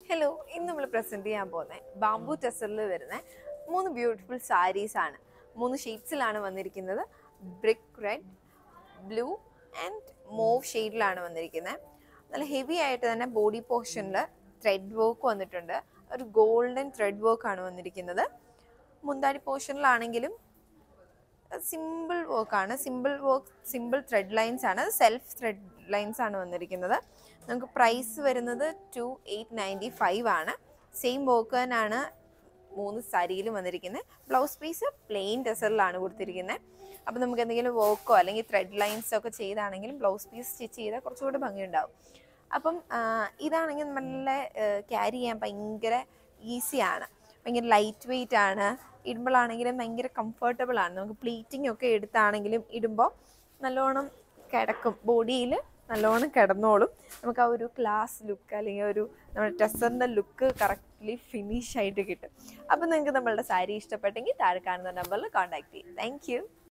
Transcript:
Hello, ഇന്ന് നമ്മൾ present ചെയ്യാൻ പോകുന്നത് ബാംബു ടെസറിൽ വരുന്ന 3 ബ്യൂട്ടിഫുൾ സാരീസ് ആണ്. 3 ഷെയ്ഡ്സിലാണ് വന്നിരിക്കുന്നത്. Brick red, blue and mauve ഷെയ്ഡിലാണ് വന്നിരിക്കുന്നത്. നല്ല ഹെവി ആയിട്ട് തന്നെ ബോഡി പോർഷനിൽ ത്രെഡ് വർക്ക് വന്നിട്ടുണ്ട്. ഒരു ഗോൾഡൻ ത്രെഡ് വർക്കാണ് വന്നിരിക്കുന്നത്. മുന്താടി പോർഷനിലാണെങ്കിലും സിമ്പിൾ വർക്കാണ്. സിമ്പിൾ ത്രെഡ് ലൈൻസ് ആണ്. സെൽഫ് ത്രെഡ് ലൈൻസ് ആണ് വന്നിരിക്കുന്നത്. നമുക്ക് പ്രൈസ് വരുന്നത് 2895 ആണ്. സെയിം വർക്ക് തന്നെയാണ് 3 സാരിയിലും വന്നിരിക്കുന്നത്. ബ്ലൗസ് പീസ് പ്ലെയിൻ ടെസറിലാണ് കൊടുത്തിരിക്കുന്നത്. അപ്പം നമുക്ക് എന്തെങ്കിലും വർക്കോ അല്ലെങ്കിൽ ത്രെഡ് ലൈൻസോ ഒക്കെ ചെയ്താണെങ്കിലും ബ്ലൗസ് പീസ് സ്റ്റിച്ച് ചെയ്താൽ കുറച്ചുകൂടി ഭംഗിയുണ്ടാവും. അപ്പം ഇതാണെങ്കിൽ നല്ല ക്യാരി ചെയ്യാൻ ഭയങ്കര ഈസിയാണ്. ഭയങ്കര ലൈറ്റ് വെയ്റ്റ് ആണ്. ഇടുമ്പോഴാണെങ്കിലും ഭയങ്കര കംഫർട്ടബിൾ ആണ്. നമുക്ക് പ്ലീറ്റിംഗ് ഒക്കെ എടുത്താണെങ്കിലും ഇടുമ്പോൾ നല്ലോണം കിടക്കും, ബോഡിയിൽ നല്ലോണം കിടന്നോളും. നമുക്ക് ആ ഒരു ക്ലാസ് ലുക്ക് അല്ലെങ്കിൽ ഒരു നമ്മുടെ ടെസറിൻ്റെ ലുക്ക് കറക്റ്റ്ലി ഫിനിഷ് ആയിട്ട് കിട്ടും. അപ്പം നിങ്ങൾക്ക് നമ്മളുടെ സാരി ഇഷ്ടപ്പെട്ടെങ്കിൽ താഴെ കാണുന്ന നമ്പറിൽ കോൺടാക്ട് ചെയ്യും. Thank U.